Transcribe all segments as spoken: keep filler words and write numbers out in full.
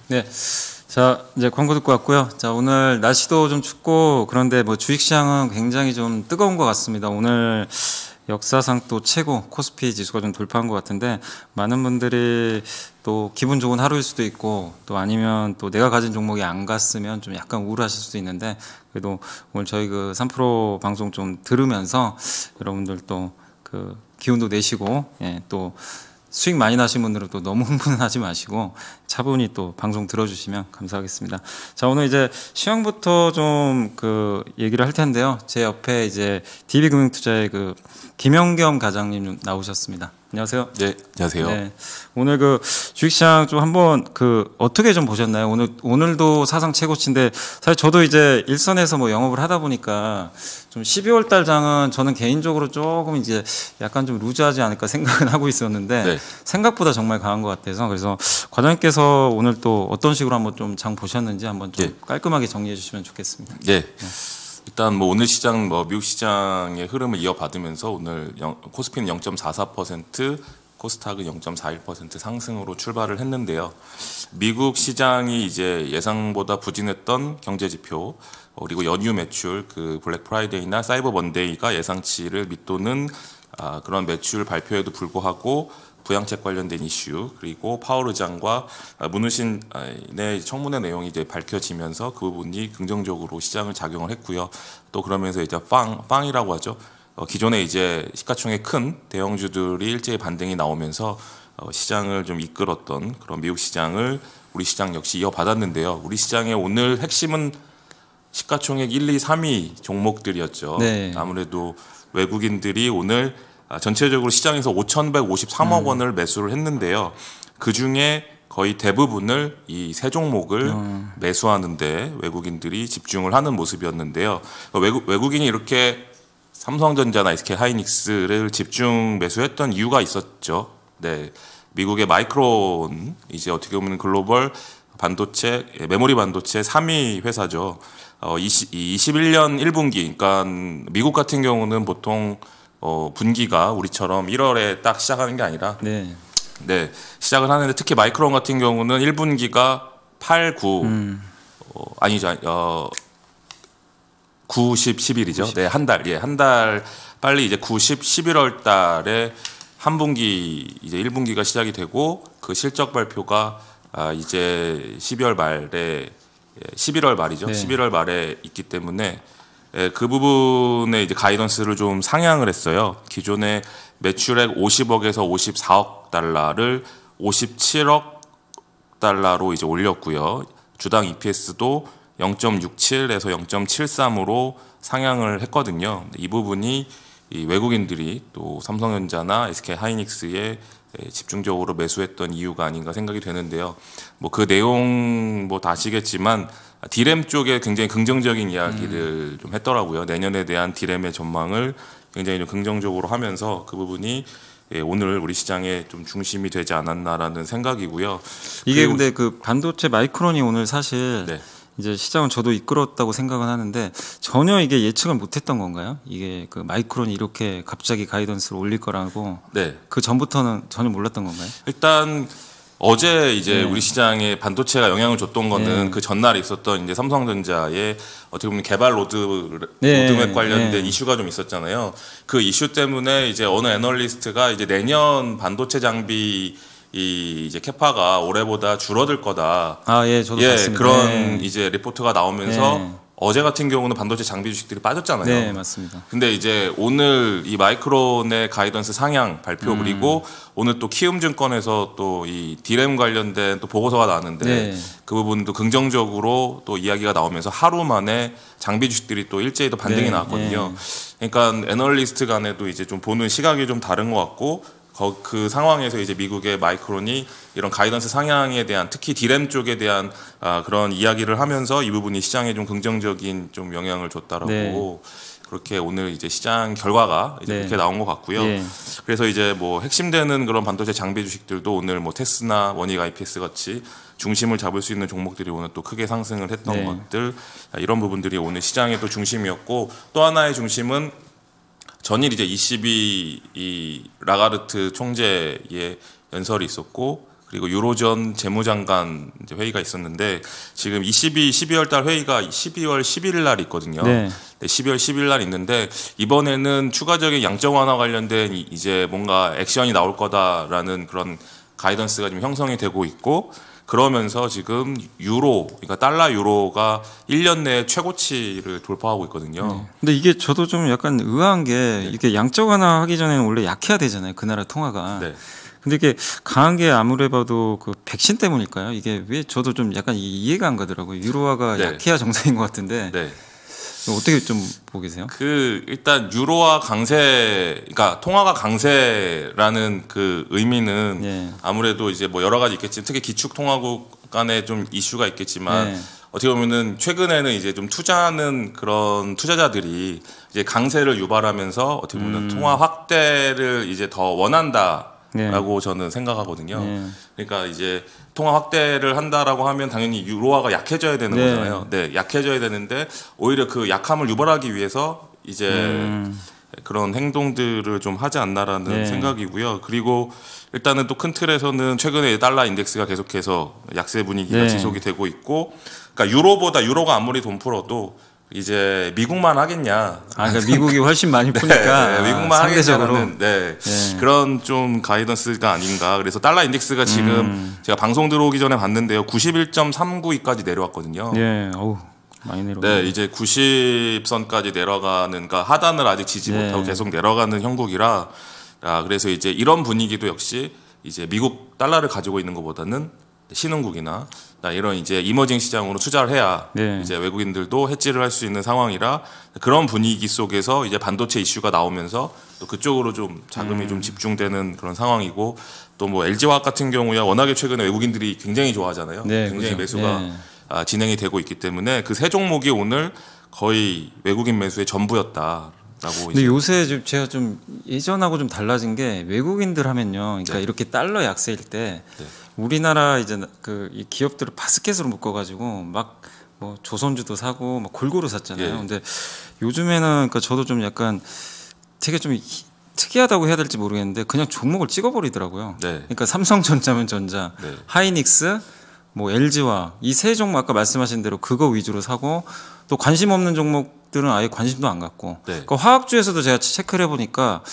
네. 자, 이제 광고 듣고 왔고요. 자, 오늘 날씨도 좀 춥고 그런데 뭐 주식시장은 굉장히 좀 뜨거운 것 같습니다. 오늘 역사상 또 최고 코스피 지수가 좀 돌파한 것 같은데 많은 분들이 또 기분 좋은 하루일 수도 있고 또 아니면 또 내가 가진 종목이 안 갔으면 좀 약간 우울하실 수도 있는데 그래도 오늘 저희 그 삼 프로 방송 좀 들으면서 여러분들 또 그 기운도 내시고 예, 또 수익 많이 나신 분들은 또 너무 흥분은 하지 마시고 차분히 또 방송 들어주시면 감사하겠습니다. 자, 오늘 이제 시황부터 좀 그 얘기를 할 텐데요. 제 옆에 이제 디비금융투자의 그 김영겸 과장님 나오셨습니다. 안녕하세요. 네, 안녕하세요. 네, 오늘 그 주식시장 좀 한번 그 어떻게 좀 보셨나요? 오늘 오늘도 사상 최고치인데 사실 저도 이제 일선에서 뭐 영업을 하다 보니까 좀 십이월 달 장은 저는 개인적으로 조금 이제 약간 좀 루즈하지 않을까 생각은 하고 있었는데 네. 생각보다 정말 강한 것 같아서 그래서 과장님께서 오늘 또 어떤 식으로 한번 좀 장 보셨는지 한번 좀 네. 깔끔하게 정리해 주시면 좋겠습니다. 네. 네. 일단 뭐 오늘 시장 뭐 미국 시장의 흐름을 이어받으면서 오늘 영, 코스피는 영 점 사사 퍼센트, 코스닥은 영 점 사일 퍼센트 상승으로 출발을 했는데요. 미국 시장이 이제 예상보다 부진했던 경제 지표 그리고 연휴 매출, 그 블랙 프라이데이나 사이버 먼데이가 예상치를 밑도는 아, 그런 매출 발표에도 불구하고 부양책 관련된 이슈 그리고 파월 의장과 문우신의 청문회 내용이 이제 밝혀지면서 그 부분이 긍정적으로 시장을 작용을 했고요. 또 그러면서 이제 빵 빵이라고 하죠. 어, 기존에 이제 시가총액 큰 대형주들이 일제히 반등이 나오면서 어, 시장을 좀 이끌었던 그런 미국 시장을 우리 시장 역시 이어받았는데요. 우리 시장의 오늘 핵심은 시가총액 일, 이, 삼 위 종목들이었죠. 네. 아무래도 외국인들이 오늘 전체적으로 시장에서 오천백오십삼억 원을 매수를 했는데요. 그중에 거의 대부분을 이 세 종목을 음. 매수하는데 외국인들이 집중을 하는 모습이었는데요. 외국, 외국인이 이렇게 삼성전자나 에스케이하이닉스를 집중 매수했던 이유가 있었죠. 네, 미국의 마이크론 이제 어떻게 보면 글로벌 반도체, 메모리 반도체 삼 위 회사죠. 어, 이십일 년 일 분기, 그러니까 미국 같은 경우는 보통 어, 분기가 우리처럼 일월에 딱 시작하는 게 아니라 네, 네 시작을 하는데 특히 마이크론 같은 경우는 일 분기가 팔, 구 음. 어, 아니죠, 어, 구, 십, 십일이죠. 네, 한 달, 예, 한 달 빨리 이제 구, 십, 십일월 달에 한 분기 이제 일 분기가 시작이 되고 그 실적 발표가 아, 이제 십이월 말에 십일월 말이죠. 네. 십일월 말에 있기 때문에 예, 그 부분에 이제 가이던스를 좀 상향을 했어요. 기존에 매출액 오십억에서 오십사억 달러를 오십칠억 달러로 이제 올렸고요. 주당 이피에스도 영 점 육칠에서 영 점 칠삼으로 상향을 했거든요. 이 부분이 이 외국인들이 또 삼성전자나 에스케이하이닉스에 집중적으로 매수했던 이유가 아닌가 생각이 되는데요. 뭐 그 내용 뭐 다 아시겠지만 디램 쪽에 굉장히 긍정적인 이야기를 음. 좀 했더라고요. 내년에 대한 디램의 전망을 굉장히 좀 긍정적으로 하면서 그 부분이 예, 오늘 우리 시장에 좀 중심이 되지 않았나라는 생각이고요. 이게 근데 그 반도체 마이크론이 오늘 사실 네. 이제 시장은 저도 이끌었다고 생각은 하는데 전혀 이게 예측을 못했던 건가요? 이게 그 마이크론이 이렇게 갑자기 가이던스를 올릴 거라고 네. 그 전부터는 전혀 몰랐던 건가요? 일단 어제 이제 네. 우리 시장에 반도체가 영향을 줬던 거는 네. 그 전날에 있었던 이제 삼성전자의 어떻게 보면 개발 로드, 네. 로드맵 관련된 네. 이슈가 좀 있었잖아요. 그 이슈 때문에 이제 어느 애널리스트가 이제 내년 반도체 장비 이 이제 캐파가 올해보다 줄어들 거다. 아, 예, 저도 예, 봤습니다. 그런 네. 이제 리포트가 나오면서 네. 어제 같은 경우는 반도체 장비 주식들이 빠졌잖아요. 네, 맞습니다. 근데 이제 오늘 이 마이크론의 가이던스 상향 발표 음. 그리고 오늘 또 키움증권에서 또 이 디램 관련된 또 보고서가 나왔는데 네. 그 부분도 긍정적으로 또 이야기가 나오면서 하루 만에 장비 주식들이 또 일제히 또 반등이 네. 나왔거든요. 네. 그러니까 애널리스트 간에도 이제 좀 보는 시각이 좀 다른 것 같고 그 상황에서 이제 미국의 마이크론이 이런 가이던스 상향에 대한 특히 디램 쪽에 대한 아, 그런 이야기를 하면서 이 부분이 시장에 좀 긍정적인 좀 영향을 줬다라고 네. 그렇게 오늘 이제 시장 결과가 이제 네. 그렇게 나온 것 같고요. 네. 그래서 이제 뭐 핵심되는 그런 반도체 장비 주식들도 오늘 뭐 테스나, 원익 아이피에스 같이 중심을 잡을 수 있는 종목들이 오늘 또 크게 상승을 했던 네. 것들 이런 부분들이 오늘 시장의 또 중심이었고 또 하나의 중심은 전일 이제 이십이 이 라가르트 총재의 연설이 있었고 그리고 유로존 재무장관 이제 회의가 있었는데 지금 이십이, 십이월 달 회의가 십이월 십일 날 있거든요. 네. 네, 십이월 십일 날 있는데 이번에는 추가적인 양적 완화 관련된 이제 뭔가 액션이 나올 거다라는 그런 가이던스가 지금 형성이 되고 있고 그러면서 지금 유로, 그러니까 달러 유로가 일 년 내에 최고치를 돌파하고 있거든요. 네. 근데 이게 저도 좀 약간 의아한 게 네. 이게 양적 완화 하기 전에는 원래 약해야 되잖아요. 그 나라 통화가. 네. 근데 이게 강한 게 아무리 봐도 그 백신 때문일까요? 이게 왜 저도 좀 약간 이해가 안 가더라고요. 유로화가 네. 약해야 정상인 것 같은데 네. 어떻게 좀 보고 계세요? 그 일단 유로화 강세, 그러니까 통화가 강세라는 그 의미는 네. 아무래도 이제 뭐 여러 가지 있겠지만 특히 기축 통화국 간에 좀 이슈가 있겠지만 네. 어떻게 보면은 최근에는 이제 좀 투자하는 그런 투자자들이 이제 강세를 유발하면서 어떻게 보면 음. 통화 확대를 이제 더 원한다. 네. 라고 저는 생각하거든요. 네. 그러니까 이제 통화 확대를 한다라고 하면 당연히 유로화가 약해져야 되는 네. 거잖아요. 네, 약해져야 되는데 오히려 그 약함을 유발하기 위해서 이제 음. 그런 행동들을 좀 하지 않나라는 네. 생각이고요. 그리고 일단은 또 큰 틀에서는 최근에 달러 인덱스가 계속해서 약세 분위기가 네. 지속이 되고 있고, 그러니까 유로보다 유로가 아무리 돈 풀어도 이제 미국만 하겠냐? 아, 그러니까 미국이 훨씬 많이 푸니까 네, 네, 미국만 아, 상대적으로 하겠냐는 네, 네. 그런 좀 가이던스가 아닌가. 그래서 달러 인덱스가 지금 음. 제가 방송 들어오기 전에 봤는데요, 구십일 점 삼구이까지 내려왔거든요. 예, 어우 많이 내려. 네, 이제 구십 선까지 내려가는, 그러니까 하단을 아직 지지 네. 못하고 계속 내려가는 형국이라, 아, 그래서 이제 이런 분위기도 역시 이제 미국 달러를 가지고 있는 것보다는 신흥국이나 이런 이제 이머징 시장으로 투자를 해야 네. 이제 외국인들도 해지를 할 수 있는 상황이라, 그런 분위기 속에서 이제 반도체 이슈가 나오면서 또 그쪽으로 좀 자금이 음. 좀 집중되는 그런 상황이고, 또 뭐 엘지화학 같은 경우야 워낙에 최근에 외국인들이 굉장히 좋아하잖아요. 네, 굉장히 그렇죠. 매수가 네. 아, 진행이 되고 있기 때문에 그 세 종목이 오늘 거의 외국인 매수의 전부였다라고. 근데 이제 요새 좀 제가 좀 예전하고 좀 달라진 게 외국인들 하면요. 그러니까 네. 이렇게 달러 약세일 때 네. 우리나라 이제 그 이 기업들을 바스켓으로 묶어가지고 막 뭐 조선주도 사고 막 골고루 샀잖아요. 예. 근데 요즘에는 그러니까 저도 좀 약간 되게 좀 희- 특이하다고 해야 될지 모르겠는데 그냥 종목을 찍어버리더라고요. 네. 그러니까 삼성전자면 전자, 네. 하이닉스, 뭐 엘지화 이 세 종목 아까 말씀하신 대로 그거 위주로 사고, 또 관심 없는 종목들은 아예 관심도 안 갖고. 네. 그러니까 화학주에서도 제가 체크를 해보니까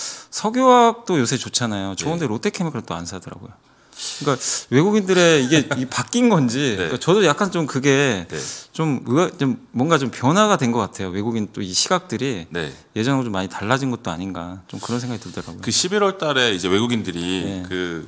석유화학도 요새 좋잖아요. 좋은데 네. 롯데케미칼 또 안 사더라고요. 그러니까 외국인들의 이게 이 바뀐 건지 네. 그러니까 저도 약간 좀 그게 네. 좀, 의아, 좀 뭔가 좀 변화가 된 것 같아요. 외국인 또 이 시각들이 네. 예전하고 좀 많이 달라진 것도 아닌가 좀 그런 생각이 들더라고요. 그 십일월 달에 이제 외국인들이 네. 그,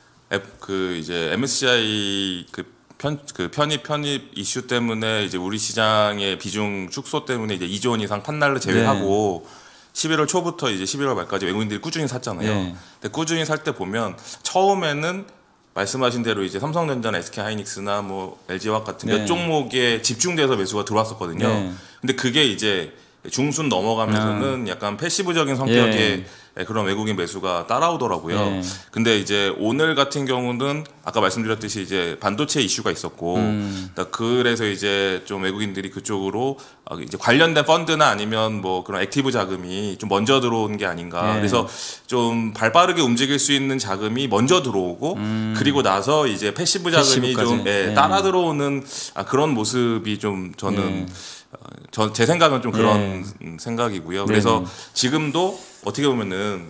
앱, 그 이제 엠에스시아이 그 편, 그 편입 편입 이슈 때문에 이제 우리 시장의 비중 축소 때문에 이제 이조 원 이상 판단을 제외하고 십일월 초부터 이제 십일월 말까지 외국인들이 꾸준히 샀잖아요. 네. 근데 꾸준히 살 때 보면 처음에는 말씀하신 대로 이제 삼성전자나 에스케이하이닉스나 뭐 엘지화학 같은 네. 몇 종목에 집중돼서 매수가 들어왔었거든요. 네. 근데 그게 이제 중순 넘어가면서는 약간 패시브적인 성격의 예. 그런 외국인 매수가 따라오더라고요. 예. 근데 이제 오늘 같은 경우는 아까 말씀드렸듯이 이제 반도체 이슈가 있었고, 음. 그러니까 그래서 이제 좀 외국인들이 그쪽으로 어, 이제 관련된 펀드나 아니면 뭐 그런 액티브 자금이 좀 먼저 들어온 게 아닌가. 예. 그래서 좀 발빠르게 움직일 수 있는 자금이 먼저 들어오고, 음. 그리고 나서 이제 패시브 자금이 패시브까지. 좀 예, 예. 따라 들어오는 아, 그런 모습이 좀 저는 예. 전 제 생각은 좀 그런 예. 음, 생각이고요. 그래서 네네. 지금도 어떻게 보면은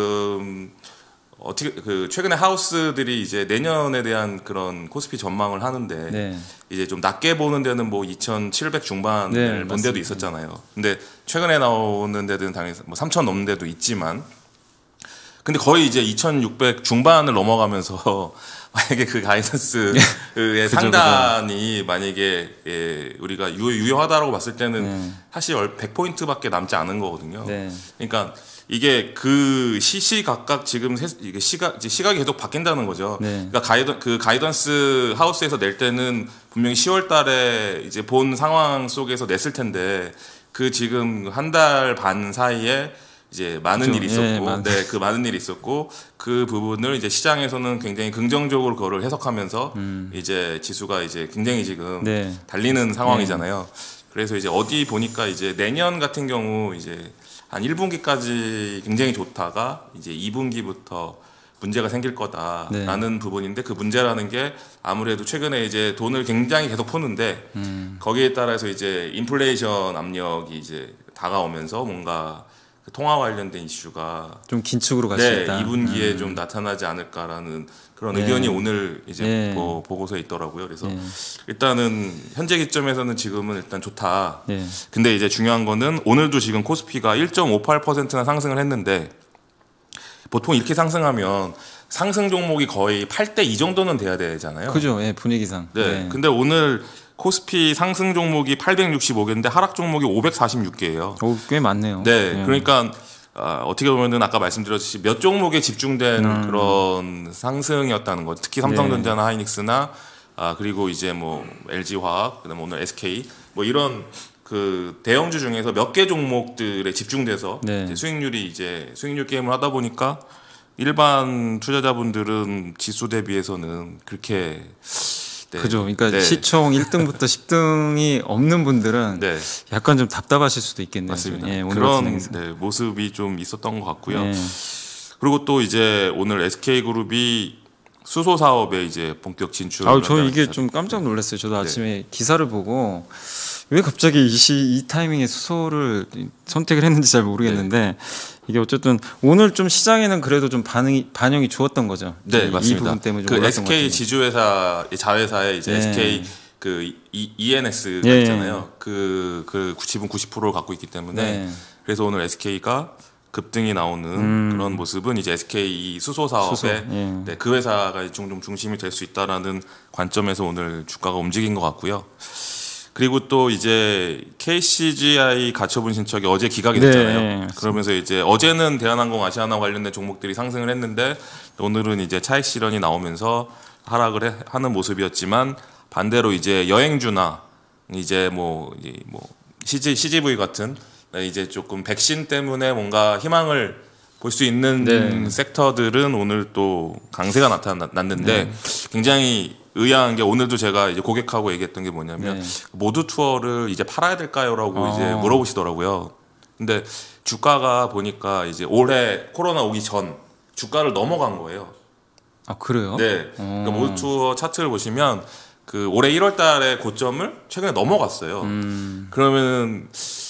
지금 어떻게 그 최근에 하우스들이 이제 내년에 대한 그런 코스피 전망을 하는데 네. 이제 좀 낮게 보는 데는 뭐 이천칠백 중반을 네, 본 데도 맞습니다. 있었잖아요. 근데 최근에 나오는 데는 당연히 뭐 삼천 넘는 데도 있지만, 근데 거의 이제 이천육백 중반을 넘어가면서 만약에 그 가이던스의 그죠, 상단이 만약에 예, 우리가 유, 유효하다라고 봤을 때는 네. 사실 백 포인트밖에 남지 않은 거거든요. 네. 그러니까 이게 그 시시각각 지금 세- 이게 시각 이제 시각이 계속 바뀐다는 거죠. 네. 그러니까 가이던 그 가이던스 하우스에서 낼 때는 분명히 시월 달에 이제 본 상황 속에서 냈을 텐데, 그 지금 한 달 반 사이에 이제 많은 그렇죠. 일이 있었고, 예, 많- 네, 그 많은 일이 있었고, 그 부분을 이제 시장에서는 굉장히 긍정적으로 그거를 해석하면서 이제 지수가 이제 굉장히 지금 음. 네. 달리는 상황이잖아요. 그래서 이제 어디 보니까 이제 내년 같은 경우 이제 한 일 분기까지 굉장히 좋다가 이제 이 분기부터 문제가 생길 거다라는 네. 부분인데 그 문제라는 게 아무래도 최근에 이제 돈을 굉장히 계속 푸는데 음. 거기에 따라서 이제 인플레이션 압력이 이제 다가오면서 뭔가 그 통화 관련된 이슈가 좀 긴축으로 갈 수 네, 있다. 이 분기에 음. 좀 나타나지 않을까라는 그런 네. 의견이 오늘 이제 네. 뭐 보고서에 있더라고요. 그래서 네. 일단은 현재 기점에서는 지금은 일단 좋다. 네. 근데 이제 중요한 거는 오늘도 지금 코스피가 일 점 오팔 퍼센트나 상승을 했는데 보통 이렇게 상승하면 상승 종목이 거의 팔 대 이 정도는 돼야 되잖아요. 그죠. 예, 분위기상. 네. 네. 근데 오늘 코스피 상승 종목이 팔백육십오 개인데 하락 종목이 오백사십육 개예요. 오, 꽤 많네요. 네. 네. 그러니까 아, 어떻게 보면은 아까 말씀드렸듯이 몇 종목에 집중된 음. 그런 상승이었다는 거. 특히 삼성전자나 네. 하이닉스나 아, 그리고 이제 뭐 엘지화학, 그다음에 오늘 에스케이 뭐 이런 그 대형주 중에서 몇 개 종목들에 집중돼서 네. 이제 수익률이 이제 수익률 게임을 하다 보니까 일반 투자자분들은 지수 대비해서는 그렇게 네. 그죠. 그러니까 네. 시총 일 등부터 십 등이 없는 분들은 네. 약간 좀 답답하실 수도 있겠네요. 맞습니다. 예, 오늘 그런 네, 모습이 좀 있었던 것 같고요. 네. 그리고 또 이제 오늘 에스케이그룹이 수소 사업에 이제 본격 진출. 아, 저 이게 좀 깜짝 놀랐어요. 저도 아침에 네. 기사를 보고 왜 갑자기 이, 시, 이 타이밍에 수소를 선택을 했는지 잘 모르겠는데 네. 이게 어쨌든 오늘 좀 시장에는 그래도 좀 반응이 반영이 좋았던 거죠. 네, 이, 맞습니다. 이 부분 때문에 좀 그 에스케이 지주회사 자회사에 이제 네. 에스케이 그 이엔에스가 네. 있잖아요. 그, 그 지분 구십 퍼센트를 갖고 있기 때문에 네. 그래서 오늘 에스케이가 급등이 나오는 음. 그런 모습은 이제 에스케이 수소 사업에 수소. 예. 네, 그 회사가 좀 중심이 될 수 있다라는 관점에서 오늘 주가가 움직인 것 같고요. 그리고 또 이제 케이씨지아이 가처분 신청이 어제 기각이 됐잖아요. 네. 그러면서 이제 어제는 대한항공 아시아나 관련된 종목들이 상승을 했는데 오늘은 이제 차익 실현이 나오면서 하락을 해, 하는 모습이었지만 반대로 이제 여행주나 이제 뭐, 뭐 씨지, 씨지브이 같은 이제 조금 백신 때문에 뭔가 희망을 볼 수 있는 네. 섹터들은 오늘 또 강세가 나타났는데 네. 굉장히 의아한 게 오늘도 제가 이제 고객하고 얘기했던 게 뭐냐면 네. 모두 투어를 이제 팔아야 될까요라고 어. 이제 물어보시더라고요. 근데 주가가 보니까 이제 올해 코로나 오기 전 주가를 넘어간 거예요. 아 그래요? 네. 그러니까 모두 투어 차트를 보시면 그 올해 일월 달에 고점을 최근에 넘어갔어요. 음. 그러면은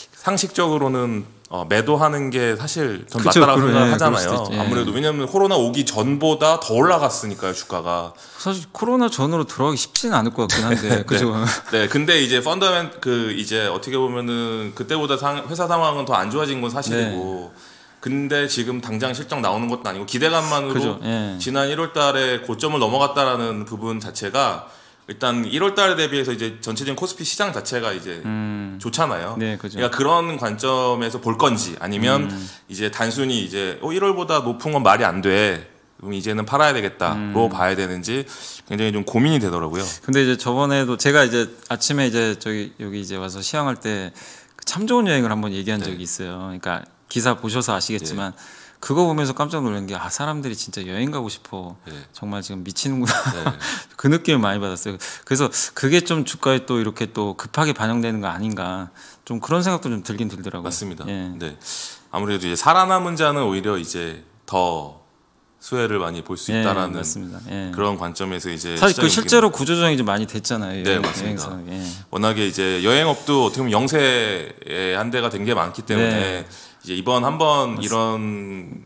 상식적으로는 어, 매도하는 게 사실 전 그쵸, 맞다라고 그래, 생각하잖아요. 예. 아무래도 왜냐하면 코로나 오기 전보다 더 올라갔으니까요, 주가가. 사실 코로나 전으로 들어가기 쉽지는 않을 것 같긴 한데, 그죠? 네, 네, 근데 이제 펀더멘 그 이제 어떻게 보면은 그때보다 상, 회사 상황은 더 안 좋아진 건 사실이고. 네. 근데 지금 당장 실적 나오는 것도 아니고 기대감만으로 예. 지난 일월달에 고점을 넘어갔다라는 부분 자체가. 일단 일월달에 대비해서 이제 전체적인 코스피 시장 자체가 이제 음. 좋잖아요. 네, 그죠. 그러니까 그런 관점에서 볼 건지 아니면 음. 이제 단순히 이제 어, 일월보다 높은 건 말이 안 돼. 그럼 이제는 팔아야 되겠다로 음. 봐야 되는지 굉장히 좀 고민이 되더라고요. 근데 이제 저번에도 제가 이제 아침에 이제 저기 여기 이제 와서 시향할 때 참 좋은 여행을 한번 얘기한 네. 적이 있어요. 그러니까 기사 보셔서 아시겠지만. 네. 그거 보면서 깜짝 놀란 게 아 사람들이 진짜 여행 가고 싶어 네. 정말 지금 미치는구나 네. 그 느낌을 많이 받았어요. 그래서 그게 좀 주가에 또 이렇게 또 급하게 반영되는 거 아닌가 좀 그런 생각도 좀 들긴 들더라고요. 맞습니다. 예. 네. 아무래도 이제 살아남은 자는 오히려 이제 더 수혜를 많이 볼 수 있다라는 예, 예. 그런 관점에서 이제 사실 그 실제로 구조조정이 좀 많이 됐잖아요. 네, 맞습니다. 예. 워낙에 이제 여행업도 어떻게 보면 영세의 한 대가 된 게 많기 때문에. 네. 이제 이번 한번 이런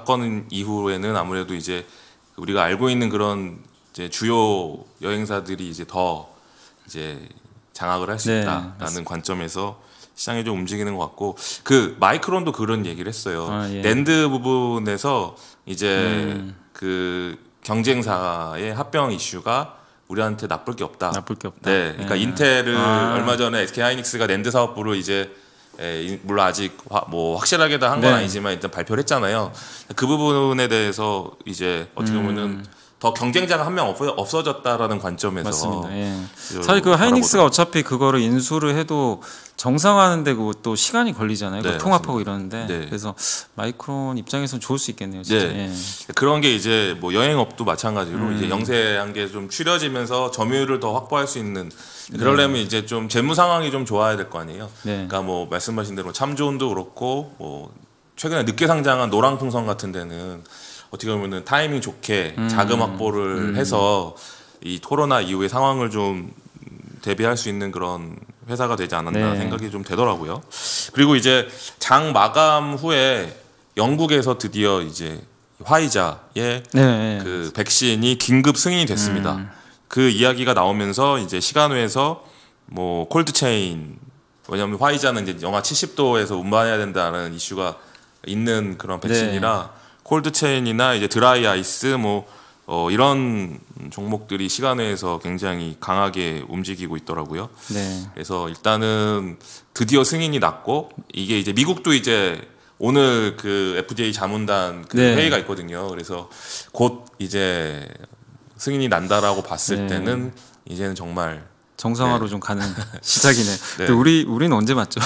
사건 이후에는 아무래도 이제 우리가 알고 있는 그런 이제 주요 여행사들이 이제 더 이제 장악을 할 수 네, 있다라는 맞습니다. 관점에서 시장이 좀 움직이는 것 같고 그 마이크론도 그런 얘기를 했어요. 아, 예. 낸드 부분에서 이제 음. 그 경쟁사의 합병 이슈가 우리한테 나쁠 게 없다. 나쁠 게 없다. 네, 그러니까 예. 인텔을 아. 얼마 전에 에스케이 하이닉스가 낸드 사업부를 이제 예, 물론 아직 화, 뭐 확실하게 다 한 건 네. 아니지만 일단 발표를 했잖아요. 그 부분에 대해서 이제 어떻게 보면은 음. 더 경쟁자가 한 명 없어졌다라는 관점에서 맞습니다. 예. 사실 그 하이닉스가 어차피 그거를 인수를 해도 정상화하는데 그것도 시간이 걸리잖아요. 네, 통합하고 이러는데 네. 그래서 마이크론 입장에서는 좋을 수 있겠네요. 진짜. 네. 예. 그런 게 이제 뭐 여행업도 마찬가지로 음. 이제 영세한 게 좀 추려지면서 점유율을 더 확보할 수 있는 그러려면 네. 이제 좀 재무 상황이 좀 좋아야 될 거 아니에요. 네. 그러니까 뭐 말씀하신 대로 참조원도 그렇고 뭐 최근에 늦게 상장한 노랑풍선 같은 데는 어떻게 보면은 타이밍 좋게 음. 자금 확보를 음. 해서 이 코로나 이후의 상황을 좀 대비할 수 있는 그런 회사가 되지 않았나 네. 생각이 좀 되더라고요. 그리고 이제 장 마감 후에 영국에서 드디어 이제 화이자의 네, 네. 그 백신이 긴급 승인이 됐습니다. 음. 그 이야기가 나오면서 이제 시간외에서 뭐 콜드체인, 왜냐하면 화이자는 이제 영하 칠십 도에서 운반해야 된다는 이슈가 있는 그런 백신이라 네. 콜드체인이나 이제 드라이 아이스 뭐 어, 이런 종목들이 시간외에서 굉장히 강하게 움직이고 있더라고요. 네. 그래서 일단은 드디어 승인이 났고, 이게 이제 미국도 이제 오늘 그 에프디에이 자문단 그 네. 회의가 있거든요. 그래서 곧 이제 승인이 난다라고 봤을 네. 때는 이제는 정말 정상화로 네. 좀 가는 시작이네. 네. 근데 우리 우리는 언제 맞죠?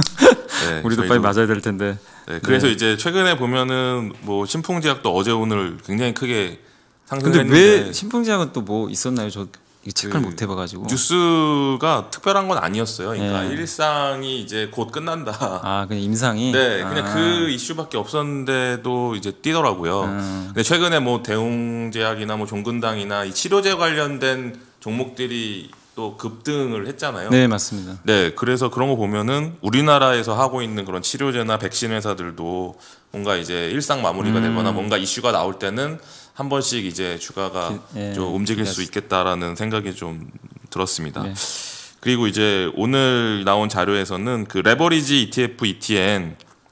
네, 우리도 저희도- 빨리 맞아야 될 텐데. 네, 그래서 네. 이제 최근에 보면은 뭐 신풍제약도 어제 오늘 굉장히 크게 근데 상승했는데 왜 신풍제약은 또 뭐 있었나요? 저 이거 체크를 그 못 해봐가지고. 뉴스가 특별한 건 아니었어요. 그러니까 네. 일상이 이제 곧 끝난다. 아, 그냥 임상이. 네, 아. 그냥 그 이슈밖에 없었는데도 이제 뛰더라고요. 음. 근데 최근에 뭐 대웅제약이나 뭐 종근당이나 이 치료제 관련된 종목들이 또 급등을 했잖아요. 네, 맞습니다. 네, 그래서 그런 거 보면은 우리나라에서 하고 있는 그런 치료제나 백신 회사들도 뭔가 이제 일상 마무리가 음. 되거나 뭔가 이슈가 나올 때는 한 번씩 이제 주가가 기- 예, 좀 움직일 기대할 수 수- 있겠다라는 생각이 좀 들었습니다. 네. 그리고 이제 오늘 나온 자료에서는 그 레버리지 이티에프 이티엔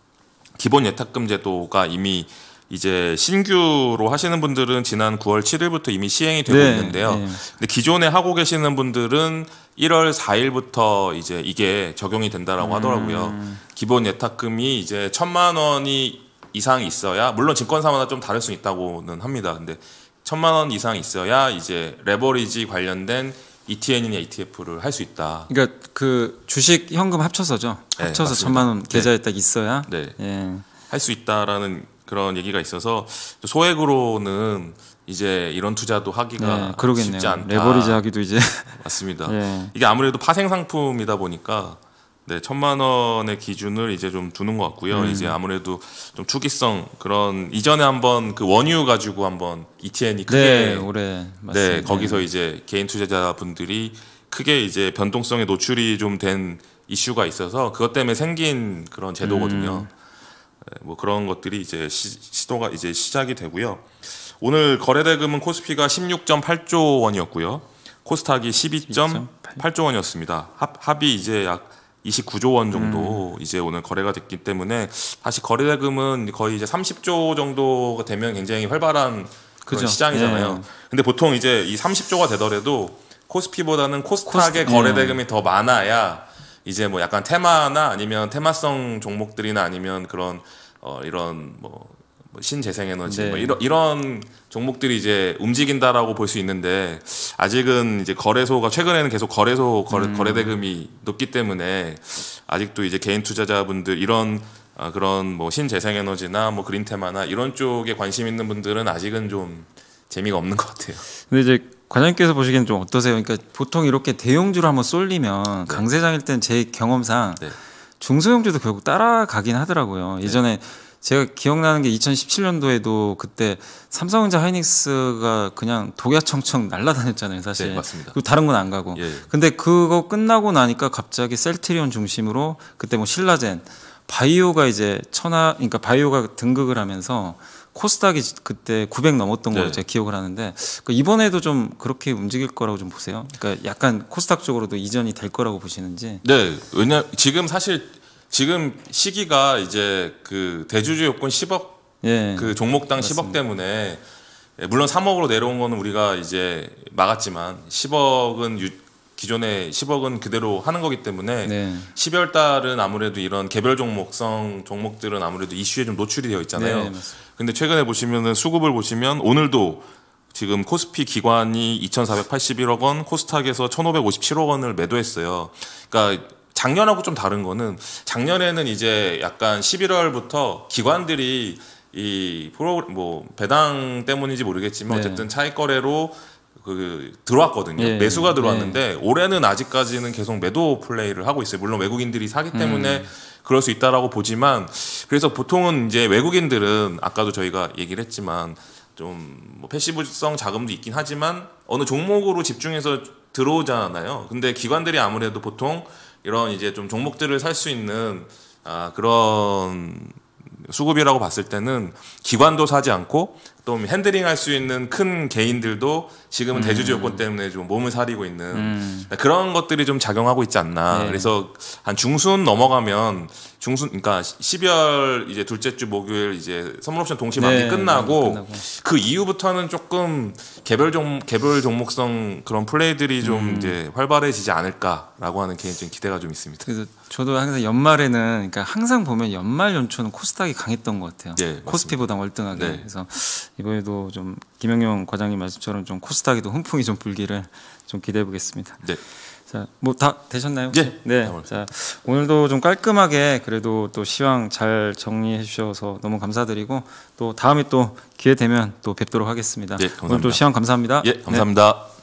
기본 예탁금 제도가 이미 이제 신규로 하시는 분들은 지난 구월 칠일부터 이미 시행이 되고 네, 있는데요. 네. 근데 기존에 하고 계시는 분들은 일월 사일부터 이제 이게 적용이 된다라고 음. 하더라고요. 기본 예탁금이 이제 천만 원이 이상이 있어야, 물론 증권사마다 좀 다를 수 있다고는 합니다. 근데 천만 원 이상 있어야 이제 레버리지 관련된 이티엔이나 이티에프를 할 수 있다. 그러니까 그 주식 현금 합쳐서죠. 네, 합쳐서 맞습니다. 천만 원 네. 계좌에 딱 있어야. 네. 예. 할 수 있다라는 그런 얘기가 있어서 소액으로는 이제 이런 투자도 하기가 네, 그러겠네요. 쉽지 않다. 레버리지 하기도 이제. 맞습니다. 예. 이게 아무래도 파생 상품이다 보니까 네, 천만 원의 기준을 이제 좀 두는 것 같고요. 음. 이제 아무래도 좀 투기성 그런 이전에 한번 그 원유 가지고 한번 이티엔이 크게 네, 올해 맞습니다. 네, 거기서 이제 개인 투자자분들이 크게 이제 변동성에 노출이 좀 된 이슈가 있어서 그것 때문에 생긴 그런 제도거든요. 음. 네, 뭐 그런 것들이 이제 시, 시도가 이제 시작이 되고요. 오늘 거래대금은 코스피가 십육 점 팔조 원이었고요. 코스닥이 십이 점 팔조 원이었습니다. 합, 합이 이제 약 이십구조 원 정도 음. 이제 오늘 거래가 됐기 때문에 사실 거래대금은 거의 이제 삼십조 정도가 되면 굉장히 활발한 그런 그죠. 시장이잖아요. 예. 근데 보통 이제 이 삼십조가 되더라도 코스피보다는 코스닥의 코스닥, 거래대금이 예. 더 많아야 이제 뭐 약간 테마나 아니면 테마성 종목들이나 아니면 그런 어 이런 뭐 신재생에너지 네. 뭐 이런 이런 종목들이 이제 움직인다라고 볼 수 있는데 아직은 이제 거래소가 최근에는 계속 거래소 거래, 음. 거래대금이 높기 때문에 아직도 이제 개인 투자자분들 이런 아, 그런 뭐 신재생에너지나 뭐 그린테마나 이런 쪽에 관심 있는 분들은 아직은 좀 재미가 없는 것 같아요. 근데 이제 과장님께서 보시기엔 좀 어떠세요? 그러니까 보통 이렇게 대형주로 한번 쏠리면 강세장일 땐 제 경험상 네. 중소형주도 결국 따라가긴 하더라고요. 예전에 제가 기억나는 게 이천십칠년도에도 그때 삼성전자 하이닉스가 그냥 독야청청 날아다녔잖아요, 사실. 네, 맞습니다. 그리고 다른 건 안 가고. 예. 근데 그거 끝나고 나니까 갑자기 셀트리온 중심으로 그때 뭐 신라젠, 바이오가 이제 천하, 그러니까 바이오가 등극을 하면서 코스닥이 그때 구백 넘었던 걸로 네. 제가 기억을 하는데 그러니까 이번에도 좀 그렇게 움직일 거라고 좀 보세요. 그러니까 약간 코스닥 쪽으로도 이전이 될 거라고 보시는지. 네, 왜냐 지금 사실 지금 시기가 이제 그 대주주 요건 십억 예. 그 종목당 맞습니다. 십억 때문에 예, 물론 삼억으로 내려온 거는 우리가 이제 막았지만 십억은 유, 기존에 십억은 그대로 하는 거기 때문에 네. 십이월 달은 아무래도 이런 개별 종목성 종목들은 아무래도 이슈에 좀 노출이 되어 있잖아요. 네, 맞습니다. 근데 최근에 보시면은 수급을 보시면 오늘도 지금 코스피 기관이 이천사백팔십일억 원, 코스닥에서 천오백오십칠억 원을 매도했어요. 그러니까 작년하고 좀 다른 거는 작년에는 이제 약간 십일월부터 기관들이 이 프로 뭐 배당 때문인지 모르겠지만 네. 어쨌든 차익 거래로 그 들어왔거든요. 예, 매수가 들어왔는데 올해는 아직까지는 계속 매도 플레이를 하고 있어요. 물론 외국인들이 사기 때문에 음. 그럴 수 있다라고 보지만 그래서 보통은 이제 외국인들은 아까도 저희가 얘기를 했지만 좀뭐 패시브성 자금도 있긴 하지만 어느 종목으로 집중해서 들어오잖아요. 근데 기관들이 아무래도 보통 이런 이제 좀 종목들을 살 수 있는 아 그런 수급이라고 봤을 때는 기관도 사지 않고 또 핸들링 할 수 있는 큰 개인들도 지금은 음. 대주주 요건 때문에 좀 몸을 사리고 있는 음. 그런 것들이 좀 작용하고 있지 않나. 네. 그래서 한 중순 넘어가면 중순 그러니까 십이월 이제 둘째 주 목요일 이제 선물옵션 동시 만기 네, 끝나고, 끝나고 그 이후부터는 조금 개별 종 개별 종목성 그런 플레이들이 좀 음. 이제 활발해지지 않을까라고 하는 개인적인 기대가 좀 있습니다. 그래서 저도 항상 연말에는 그러니까 항상 보면 연말 연초는 코스닥이 강했던 것 같아요. 네, 코스피보다 월등하게. 네. 그래서 이번에도 좀 김영용 과장님 말씀처럼 좀 코스닥에도 훈풍이 좀 불기를 좀 기대해 보겠습니다. 네. 자, 뭐 다 되셨나요? 네. 네. 자, 오늘도 좀 깔끔하게 그래도 또 시황 잘 정리해 주셔서 너무 감사드리고 또 다음에 또 기회 되면 또 뵙도록 하겠습니다. 네, 감사합니다. 오늘 또 시황 감사합니다. 예, 감사합니다. 네.